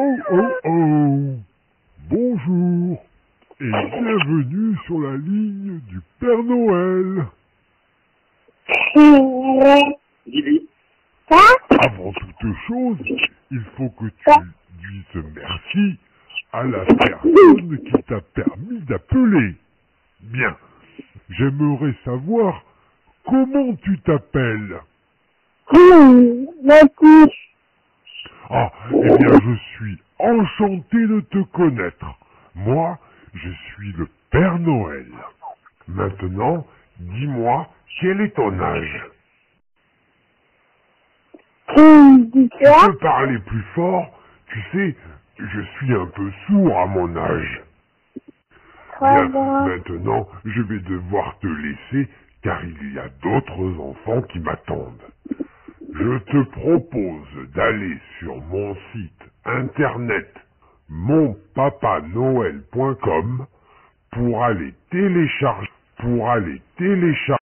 Oh oh oh! Bonjour et bienvenue sur la ligne du Père Noël. Dis-lui. Avant toute chose, il faut que tu dises merci à la personne qui t'a permis d'appeler. Bien, j'aimerais savoir comment tu t'appelles. Ah, eh bien, je suis enchanté de te connaître. Moi, je suis le Père Noël. Maintenant, dis-moi, quel est ton âge? Tu peux parler plus fort? Tu sais, je suis un peu sourd à mon âge. Bien, maintenant, je vais devoir te laisser car il y a d'autres enfants qui m'attendent. Je te propose d'aller sur mon site internet monpapanoël.com pour aller télécharger